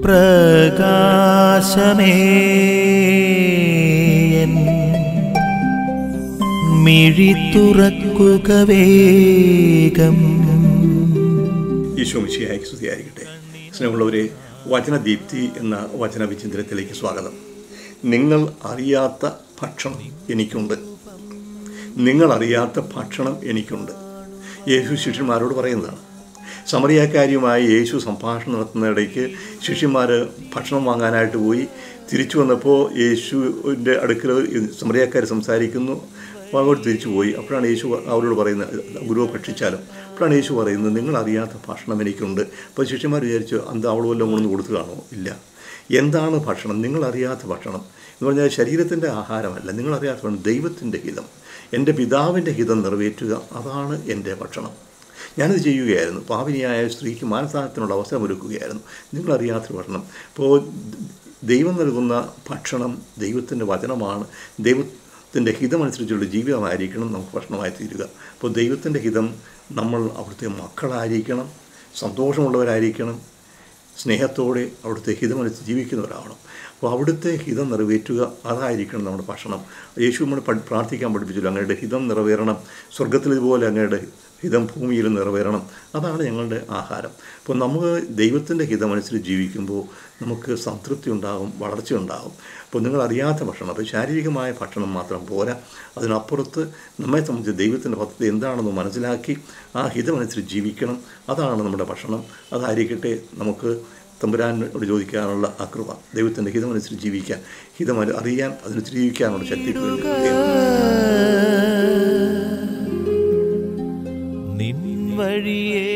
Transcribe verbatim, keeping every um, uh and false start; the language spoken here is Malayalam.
പ്രകാശമേ മിഴി തുറക്കുക വേഗം. ഈശോ മിശിഹായ്ക്ക് സ്തുതിയായിരിക്കട്ടെ. സ്നേഹമുള്ളവരെ, വചനദീപ്തി എന്ന വചന വിചിന്തനത്തിലേക്ക് സ്വാഗതം. നിങ്ങൾ അറിയാത്ത ഭക്ഷണം എനിക്കുണ്ട്, നിങ്ങൾ അറിയാത്ത ഭക്ഷണം എനിക്കുണ്ട്. യേശു ശിഷ്യന്മാരോട് പറയുന്നതാണ്. സമറിയാക്കാരിയുമായി യേശു സംഭാഷണം നടത്തുന്നിടയ്ക്ക് ശിഷ്യന്മാർ ഭക്ഷണം വാങ്ങാനായിട്ട് പോയി. തിരിച്ചു വന്നപ്പോൾ യേശുവിൻ്റെ അടുക്കൽ സമറിയാക്കാർ സംസാരിക്കുന്നു. അപ്പോൾ അങ്ങോട്ട് തിരിച്ചു പോയി. അപ്പോഴാണ് യേശു അവരോട് പറയുന്നത്, ഗുരുവെ ഭക്ഷിച്ചാലും. അപ്പോഴാണ് യേശു പറയുന്നത്, നിങ്ങളറിയാത്ത ഭക്ഷണം എനിക്കുണ്ട്. അപ്പോൾ ശിഷ്യന്മാർ വിചാരിച്ചു, അന്ത് അവൾ വല്ലതും കൊണ്ടു കൊടുത്തതാണോ? ഇല്ല. എന്താണ് ഭക്ഷണം? നിങ്ങളറിയാത്ത ഭക്ഷണം എന്ന് പറഞ്ഞാൽ ശരീരത്തിൻ്റെ ആഹാരമല്ല. നിങ്ങളറിയാത്ത ഭക്ഷണം ദൈവത്തിൻ്റെ ഹിതം, എൻ്റെ പിതാവിൻ്റെ ഹിതം നിറവേറ്റുക, അതാണ് എൻ്റെ ഭക്ഷണം. ഞാനത് ചെയ്യുകയായിരുന്നു. പാപിനിയായ സ്ത്രീക്ക് മാനസാന്തരത്തിനുള്ള അവസരം ഒരുക്കുകയായിരുന്നു. നിങ്ങളറിയാത്ത ഭക്ഷണം. അപ്പോൾ ദൈവം നൽകുന്ന ഭക്ഷണം ദൈവത്തിൻ്റെ വചനമാണ്. ദൈവത്തിൻ്റെ ഹിതമനുസരിച്ചുള്ള ജീവിതമായിരിക്കണം നമുക്ക് ഭക്ഷണമായി തീരുക. അപ്പോൾ ദൈവത്തിൻ്റെ ഹിതം നമ്മൾ അവിടുത്തെ മക്കളായിരിക്കണം, സന്തോഷമുള്ളവരായിരിക്കണം, സ്നേഹത്തോടെ അവിടുത്തെ ഹിതമനുസരിച്ച് ജീവിക്കുന്നവരാവണം. അപ്പോൾ അവിടുത്തെ ഹിതം നിറവേറ്റുക, അതായിരിക്കണം നമ്മുടെ ഭക്ഷണം. യേശു നമ്മൾ പ്രാർത്ഥിക്കാൻ പഠിപ്പിച്ചല്ലോ, അങ്ങയുടെ ഹിതം നിറവേറണം, സ്വർഗത്തിലിതുപോലെ അങ്ങയുടെ ഹിതം ഭൂമിയിൽ നിറവേറണം, അതാണ് ഞങ്ങളുടെ ആഹാരം. അപ്പോൾ നമുക്ക് ദൈവത്തിൻ്റെ ഹിതമനുസരിച്ച് ജീവിക്കുമ്പോൾ നമുക്ക് സംതൃപ്തി ഉണ്ടാകും, വളർച്ച ഉണ്ടാകും. അപ്പോൾ നിങ്ങളറിയാത്ത ഭക്ഷണം, അപ്പോൾ ശാരീരികമായ ഭക്ഷണം മാത്രം പോരാ, അതിനപ്പുറത്ത് നമ്മെ സംബന്ധിച്ച് ദൈവത്തിൻ്റെ പദ്ധതി എന്താണെന്ന് മനസ്സിലാക്കി ആ ഹിതമനുസരിച്ച് ജീവിക്കണം, അതാണ് നമ്മുടെ ഭക്ഷണം. അതായിരിക്കട്ടെ നമുക്ക് തമ്പുരാനോട് ചോദിക്കാനുള്ള ആ കൃപ. ദൈവത്തിൻ്റെ ഹിതമനുസരിച്ച് ജീവിക്കാൻ, ഹിതം അറിയാൻ, അതിനനുസരിച്ച് ജീവിക്കാനുള്ള ശക്തി നിൻ വഴിയേ